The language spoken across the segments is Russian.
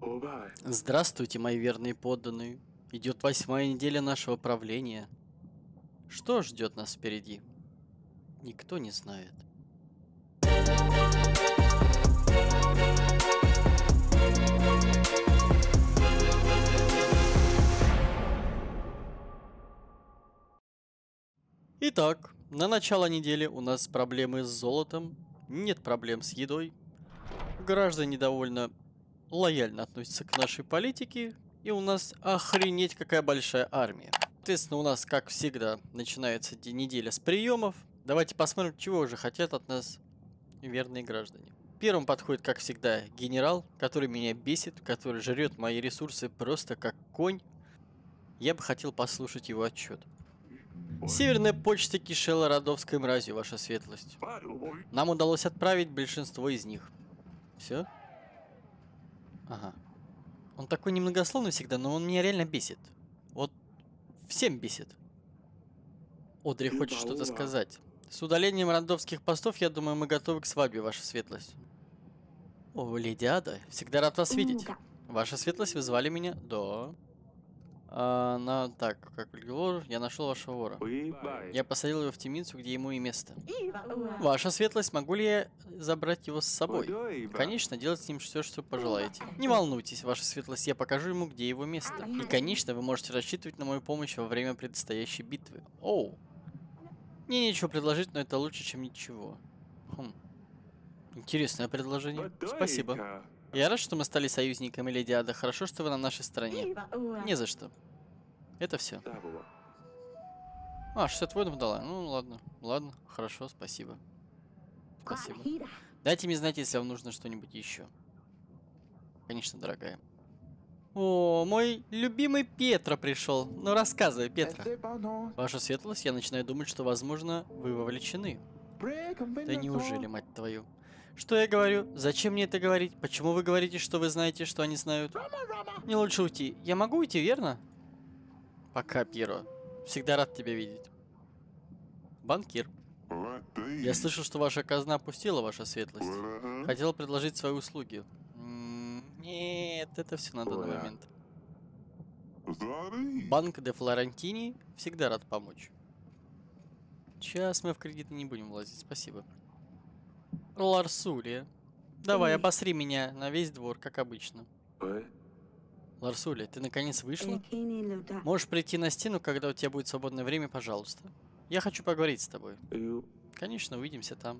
Здравствуйте, мои верные подданные. Идет 8-я неделя нашего правления. Что ждет нас впереди? Никто не знает. Итак, на начало недели у нас проблемы с золотом, нет проблем с едой. Граждане довольно лояльно относятся к нашей политике, и у нас охренеть какая большая армия. Соответственно, у нас, как всегда, начинается неделя с приемов. Давайте посмотрим, чего же хотят от нас верные граждане. Первым подходит, как всегда, генерал, который меня бесит, который жрет мои ресурсы просто как конь. Я бы хотел послушать его отчет. Северная почта кишела родовской мразью, ваша светлость. Нам удалось отправить большинство из них. Все? Ага. Он такой немногословный всегда, но он меня реально бесит. Вот всем бесит. Одри хочет что-то сказать. С удалением родовских постов, я думаю, мы готовы к свадьбе, ваша светлость. О, леди Ада, всегда рад вас видеть. Ваша светлость, вы звали меня? Да. Так, как разговор, я нашел вашего вора. Я посадил его в темницу, где ему и место. Ваша светлость, могу ли я забрать его с собой? Конечно, делать с ним все, что пожелаете. Не волнуйтесь, ваша светлость, я покажу ему, где его место. И, конечно, вы можете рассчитывать на мою помощь во время предстоящей битвы. Оу. Мне нечего предложить, но это лучше, чем ничего. Интересное предложение. Спасибо. Я рад, что мы стали союзниками, леди Ада. Хорошо, что вы на нашей стороне. Не за что. Это все. 60 воинов дала. Ну, ладно. Ладно, хорошо, спасибо. Спасибо. Дайте мне знать, если вам нужно что-нибудь еще. Конечно, дорогая. О, мой любимый Петра пришел. Ну, рассказывай, Петра. Ваша светлость, я начинаю думать, что, возможно, вы вовлечены. Да неужели, мать твою? Что я говорю? Зачем мне это говорить? Почему вы говорите, что вы знаете, что они знают? Мне лучше уйти. Я могу уйти, верно? Пока, Пьеро. Всегда рад тебя видеть. Банкир. Я слышал, что ваша казна опустила, ваша светлость. Хотел предложить свои услуги. Нет, это все на данный момент. Банк де Флорентини всегда рад помочь. Сейчас мы в кредиты не будем влазить, спасибо. Ларсулия. Давай, обосри меня на весь двор, как обычно. Ларсулия, ты наконец вышла? Можешь прийти на стену, когда у тебя будет свободное время, пожалуйста. Я хочу поговорить с тобой. Конечно, увидимся там.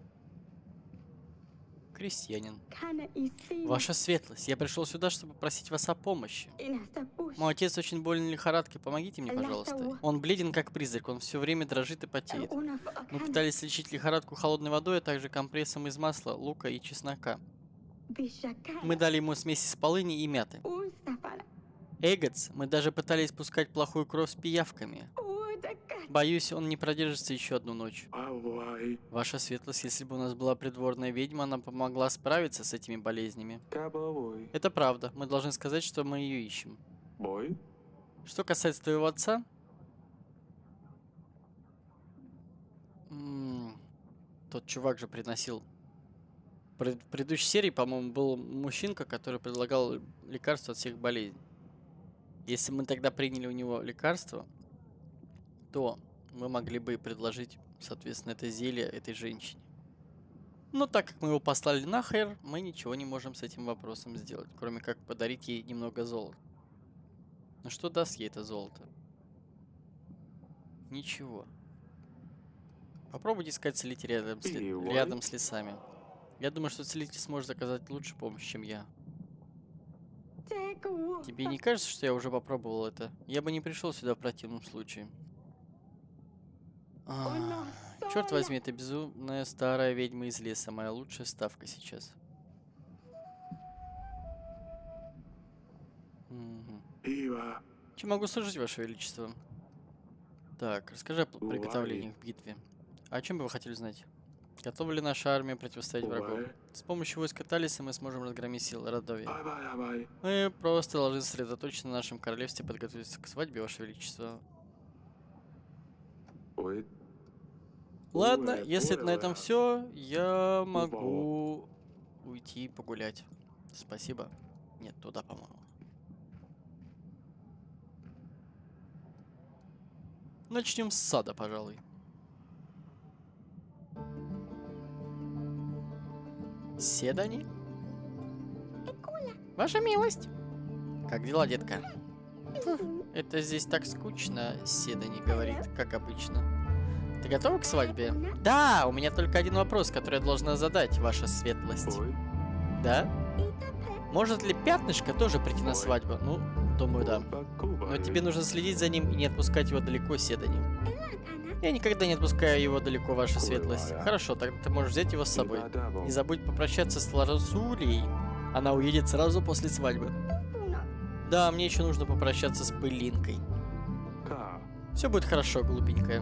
Крестьянин. Ваша светлость, я пришел сюда, чтобы просить вас о помощи. Мой отец очень болен лихорадкой, помогите мне, пожалуйста. Он бледен, как призрак, он все время дрожит и потеет. Мы пытались лечить лихорадку холодной водой, а также компрессом из масла, лука и чеснока. Мы дали ему смесь из полыни и мяты. Эгоц, мы даже пытались пускать плохую кровь с пиявками. Боюсь, он не продержится еще одну ночь. Ваша светлость, если бы у нас была придворная ведьма, она помогла справиться с этими болезнями. Это правда. Мы должны сказать, что мы ее ищем. Что касается твоего отца... Тот чувак же приносил... В предыдущей серии, по-моему, был мужчинка, который предлагал лекарства от всех болезней. Если мы тогда приняли у него лекарство, то мы могли бы предложить, соответственно, это зелье этой женщине. Но так как мы его послали нахер, мы ничего не можем с этим вопросом сделать, кроме как подарить ей немного золота. Ну что даст ей это золото? Ничего. Попробуйте искать целителя рядом с лесами. Я думаю, что целитель сможет оказать лучше помощь, чем я. Тебе не кажется, что я уже попробовал это? Я бы не пришел сюда в противном случае. Черт возьми, это безумная старая ведьма из леса. Моя лучшая ставка сейчас. Чем могу служить, Ваше Величество? Так, расскажи о приготовлениях к битве. О чем бы вы хотели знать? Готова ли наша армия противостоять врагу? С помощью войска Талиса мы сможем разгромить силы Родовия. Мы просто должны сосредоточиться на нашем королевстве и подготовиться к свадьбе, Ваше Величество. Ладно, если на этом все, я могу уйти погулять. Спасибо. Нет, туда, по-моему. Начнем с сада, пожалуй. Седани? Ваша милость. Как дела, детка? Это здесь так скучно, Седани говорит, как обычно. Ты готова к свадьбе? Да, у меня только один вопрос, который я должна задать, ваша светлость. Да? Может ли пятнышко тоже прийти на свадьбу? Ну, думаю, да. Но тебе нужно следить за ним и не отпускать его далеко, Седани. Я никогда не отпускаю его далеко, ваша светлость. Хорошо, тогда ты можешь взять его с собой. Не забудь попрощаться с Ларасулей. Она уедет сразу после свадьбы. Да, мне еще нужно попрощаться с Пылинкой. Все будет хорошо, глупенькая.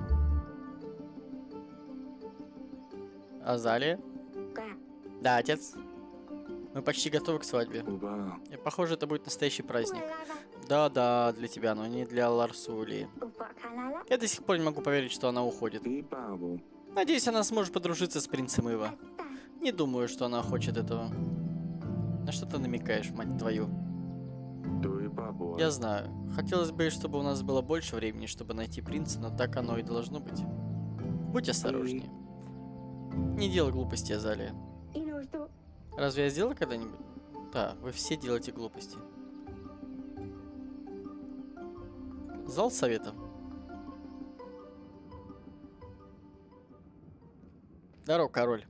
Азалия? Да, отец. Мы почти готовы к свадьбе. И, похоже, это будет настоящий праздник. Да-да, для тебя, но не для Ларсулии. Я до сих пор не могу поверить, что она уходит. Надеюсь, она сможет подружиться с принцем Ива. Не думаю, что она хочет этого. На что ты намекаешь, мать твою? Я знаю. Хотелось бы, чтобы у нас было больше времени, чтобы найти принца, но так оно и должно быть. Будь осторожнее. Не делай глупости, Азалия. Разве я сделал когда-нибудь? Да, вы все делаете глупости. Зал совета. Здорово, король.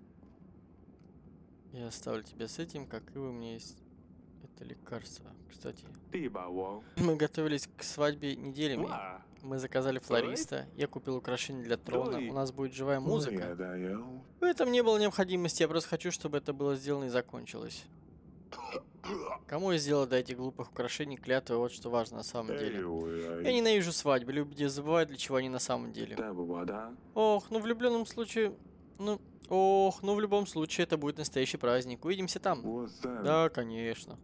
Я оставлю тебя с этим, как и у меня есть это лекарство. Кстати, мы готовились к свадьбе неделями. Мы заказали флориста, я купил украшения для трона, у нас будет живая музыка. В этом не было необходимости, я просто хочу, чтобы это было сделано и закончилось. Кому я сделал до этих глупых украшений клятвы, вот что важно на самом деле. Я ненавижу свадьбы, люди забывают, для чего они на самом деле. Ох, ну в влюбленном случае... Ох, ну в любом случае это будет настоящий праздник. Увидимся там. Да, конечно.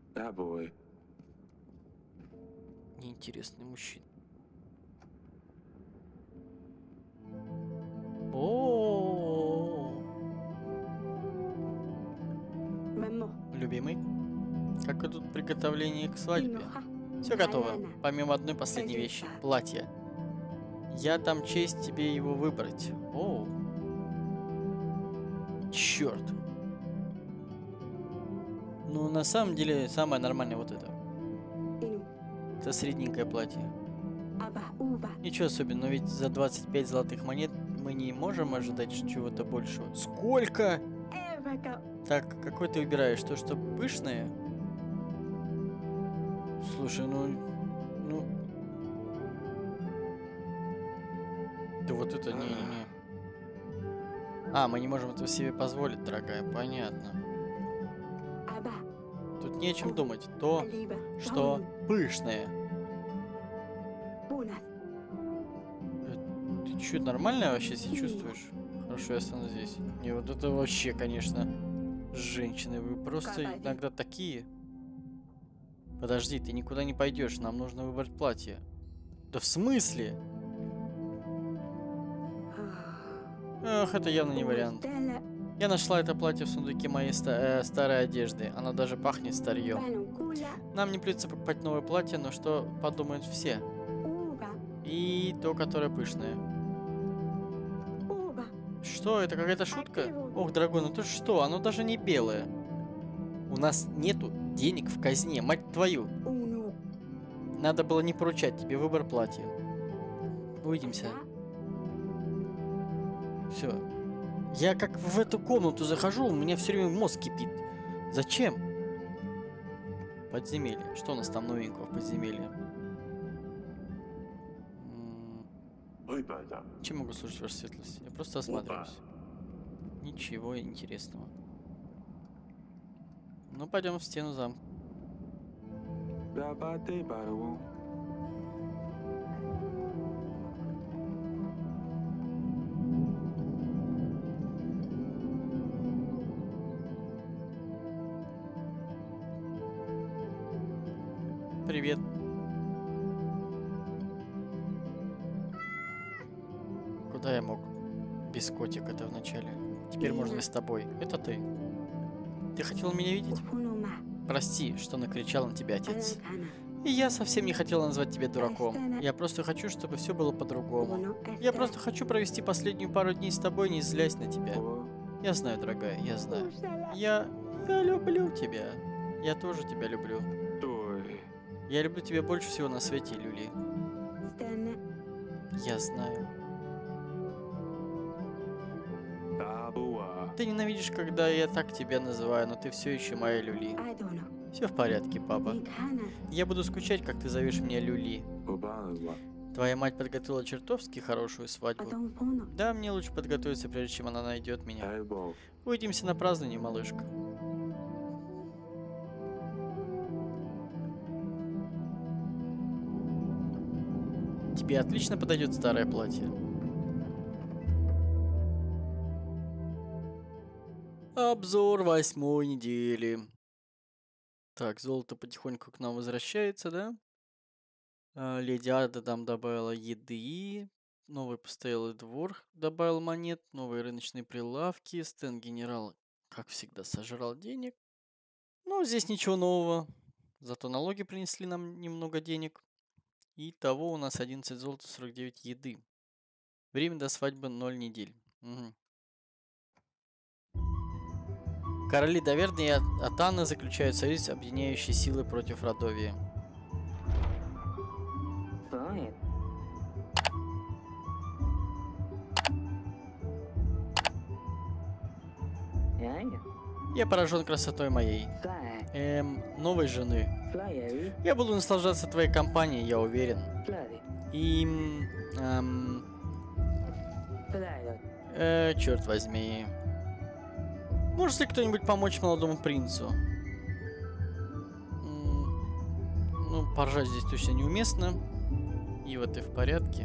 Неинтересный мужчина. О, любимый, как идут приготовления к свадьбе? Все готово, помимо одной последней вещи. Платье. Я дам честь тебе его выбрать. О, черт. Ну, на самом деле, самое нормальное вот это. Это средненькое платье. Ничего особенного, но ведь за 25 золотых монет мы не можем ожидать чего-то большего. Сколько? Так, какой ты выбираешь? То, что пышное? Слушай, ну... Да вот это не-не-не. А, мы не можем этого себе позволить, дорогая, понятно. Тут не о чем думать. То, что пышное. Ты чё, нормально вообще себя чувствуешь? Хорошо, я останусь здесь. Не, вот это вообще, конечно, женщины, вы просто иногда такие. Подожди, ты никуда не пойдешь, нам нужно выбрать платье. Да в смысле? Эх, это явно не вариант. Я нашла это платье в сундуке моей старой одежды. Оно даже пахнет старьем. Нам не придется покупать новое платье, но что подумают все? И то, которое пышное. Что, это какая-то шутка? Ох, дорогой, ну ты что? Оно даже не белое. У нас нету денег в казне, мать твою. Надо было не поручать тебе выбор платья. Увидимся. Все. Я как в эту комнату захожу, у меня все время мозг кипит. Зачем? Подземелье. Что у нас там новенького в подземелье? Чем могу служить, ваша светлость? Я просто осматриваюсь. Ничего интересного. Ну, пойдем в стену замка. Привет. Куда я мог? Без котика-то вначале. Теперь можно и с тобой. Это ты. Ты хотел меня видеть? Прости, что накричал на тебя, отец. И я совсем не хотела назвать тебя дураком. Я просто хочу, чтобы все было по-другому. Я просто хочу провести последнюю пару дней с тобой, не злясь на тебя. Я знаю, дорогая, я знаю. Я люблю тебя. Я тоже тебя люблю. Я люблю тебя больше всего на свете, Люли. Я знаю. Ты ненавидишь, когда я так тебя называю, но ты все еще моя Люли. Все в порядке, папа. Я буду скучать, как ты зовешь меня Люли. Твоя мать подготовила чертовски хорошую свадьбу. Да, мне лучше подготовиться, прежде чем она найдет меня. Увидимся на праздновании, малышка. Тебе отлично подойдет старое платье. Обзор 8-й недели. Так, золото потихоньку к нам возвращается, да? Леди Ада там добавила еды. Новый постоялый двор добавил монет. Новые рыночные прилавки. Стэн генерал, как всегда, сожрал денег. Ну, здесь ничего нового. Зато налоги принесли нам немного денег. Итого у нас 11 золота, 49 еды. Время до свадьбы 0 недель. Угу. Короли Доверны и Атаны заключают союз, объединяющий силы против Родовии. Я поражен красотой моей. Новой жены. Я буду наслаждаться твоей компанией, я уверен. И... черт возьми. Может ли кто-нибудь помочь молодому принцу? Ну, поржать здесь точно неуместно. И вот и в порядке.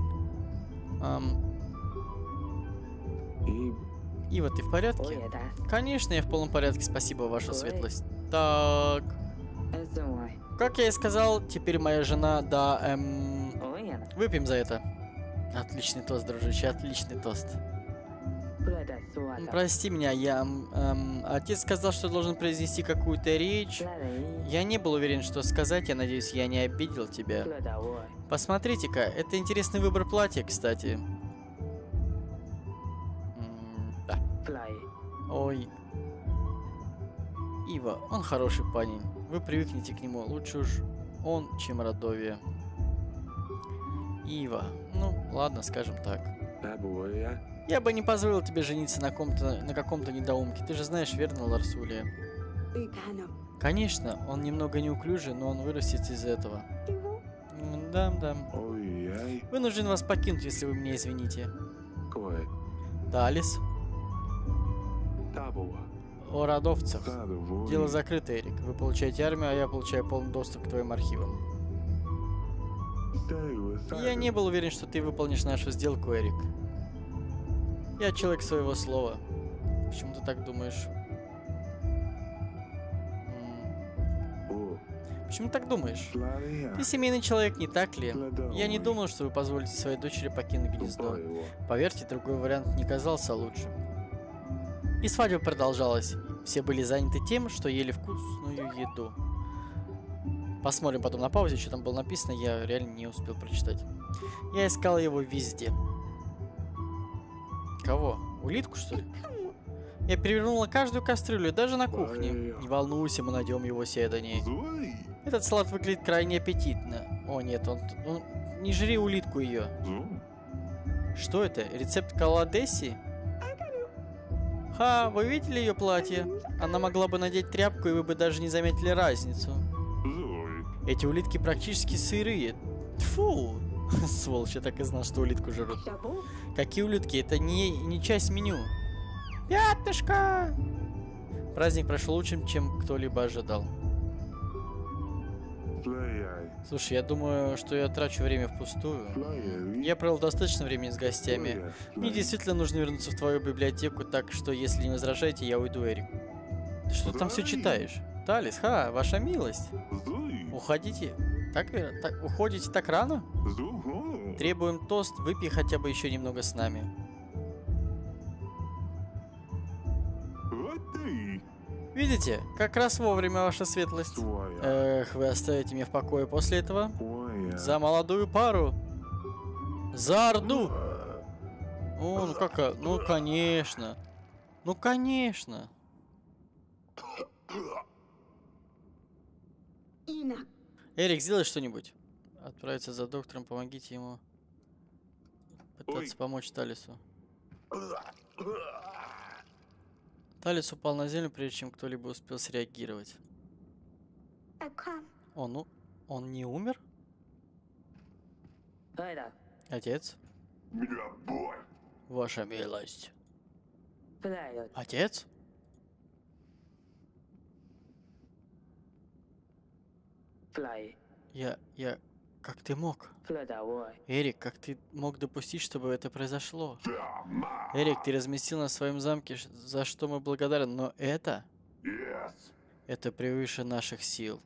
И вот и в порядке. Конечно, я в полном порядке, спасибо, ваша светлость. Так. Как я и сказал, теперь моя жена, да, выпьем за это. Отличный тост, дружище, отличный тост. Прости меня, отец сказал, что должен произнести какую-то речь. Я не был уверен, что сказать, я надеюсь, я не обидел тебя. Посмотрите-ка, это интересный выбор платья, кстати. Да. Ой. Ива, он хороший парень. Вы привыкнете к нему. Лучше уж он, чем Родовия. Ива. Ну, ладно, скажем так. Я бы не позволил тебе жениться на каком-то недоумке. Ты же знаешь, верно, Ларсулия? Конечно, он немного неуклюжий, но он вырастет из этого. Да. Вынужден вас покинуть, если вы меня извините. Талис. О родовцах. Дело закрыто, Эрик. Вы получаете армию, а я получаю полный доступ к твоим архивам. Я не был уверен, что ты выполнишь нашу сделку, Эрик. Я человек своего слова. Почему ты так думаешь? Почему так думаешь? Ты семейный человек, не так ли? Я не думал, что вы позволите своей дочери покинуть гнездо. Поверьте, другой вариант не казался лучшим. И свадьба продолжалась. Все были заняты тем, что ели вкусную еду. Посмотрим потом на паузе, что там было написано. Я реально не успел прочитать. Я искал его везде. Кого? Улитку, что ли? Я перевернула каждую кастрюлю, даже на кухне. Не волнуйся, мы найдем его седание. Этот салат выглядит крайне аппетитно. О нет, он... Не жри улитку ее. Что это? Рецепт Каладеси? Ха, вы видели ее платье? Она могла бы надеть тряпку, и вы бы даже не заметили разницу. Эти улитки практически сырые. Тьфу! Сволочь, я так и знал, что улитку жрут. Какие улитки? Это не часть меню. Пятнышко! Праздник прошел лучше, чем кто-либо ожидал. Слушай, я думаю, что я трачу время впустую. Я провел достаточно времени с гостями. Мне действительно нужно вернуться в твою библиотеку, так что, если не возражаете, я уйду, Эрик. Ты что там все читаешь? Талис, ваша милость. Уходите. Уходите так рано? Требуем тост, выпей хотя бы еще немного с нами. Видите, как раз вовремя, ваша светлость. Эх, вы оставите меня в покое после этого? За молодую пару. За Орду. О, ну как, ну конечно. Ну конечно. Эрик, сделай что-нибудь. Отправиться за доктором, помогите ему пытаться помочь Талису. Талис упал на землю, прежде чем кто-либо успел среагировать. О, ну, он не умер? Отец? Ваша милость. Отец? Я... Как ты мог? Эрик, как ты мог допустить, чтобы это произошло? Эрик, ты разместил на своем замке, за что мы благодарны, но это... Это превыше наших сил.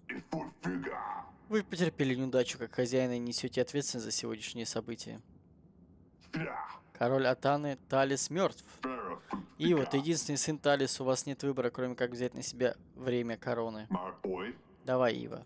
Вы потерпели неудачу как хозяин и несете ответственность за сегодняшние события. Король Атаны Талис мертв. И вот единственный сын Талис, у вас нет выбора, кроме как взять на себя время короны. Давай, Ива.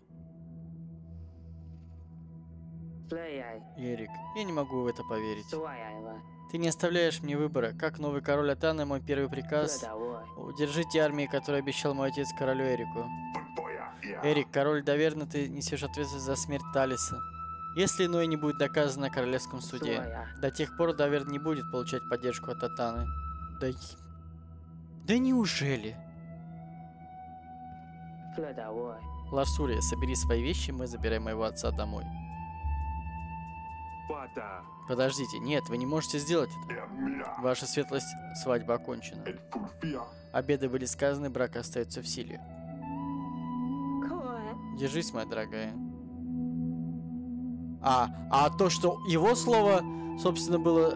Эрик, я не могу в это поверить. Ты не оставляешь мне выбора. Как новый король Атаны, мой первый приказ — удержите армии, которые обещал мой отец королю Эрику. Эрик, король Доверна, ты несешь ответственность за смерть Талиса. Если иное не будет доказано на королевском суде, до тех пор Доверн не будет получать поддержку от Атаны. Да неужели? Ларсурия, собери свои вещи, мы забираем моего отца домой. Подождите, нет, вы не можете сделать это. Ваша светлость, свадьба окончена. Обеды были сказаны, брак остается в силе. Держись, моя дорогая. А то, что его слово, собственно, было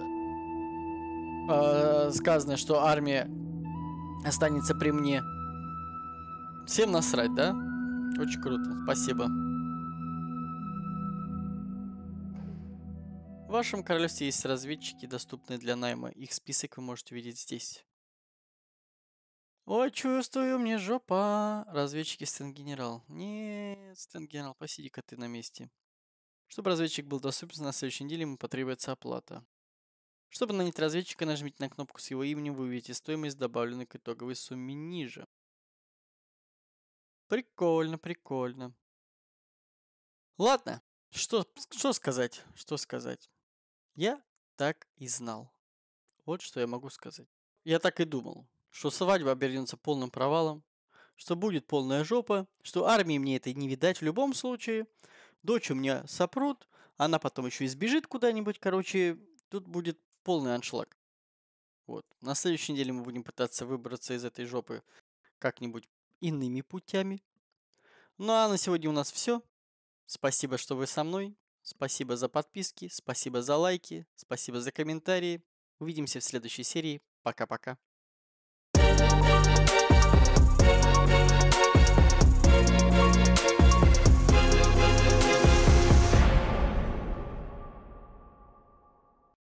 сказано, что армия останется при мне. Всем насрать, да? Очень круто, спасибо. В вашем королевстве есть разведчики, доступные для найма. Их список вы можете увидеть здесь. Ой, чувствую, мне жопа. Разведчики, Стэн-генерал. Нет, Стэн-генерал, посиди-ка ты на месте. Чтобы разведчик был доступен на следующей неделе, ему потребуется оплата. Чтобы нанять разведчика, нажмите на кнопку с его именем, вы увидите стоимость, добавленную к итоговой сумме ниже. Прикольно, прикольно. Ладно, что сказать? Что сказать? Я так и знал. Вот что я могу сказать. Я так и думал, что свадьба обернется полным провалом, что будет полная жопа, что армии мне этой не видать в любом случае, дочь у меня сопрут, она потом еще и сбежит куда-нибудь, короче, тут будет полный аншлаг. Вот. На следующей неделе мы будем пытаться выбраться из этой жопы как-нибудь иными путями. Ну а на сегодня у нас все. Спасибо, что вы со мной. Спасибо за подписки, спасибо за лайки, спасибо за комментарии. Увидимся в следующей серии. Пока-пока.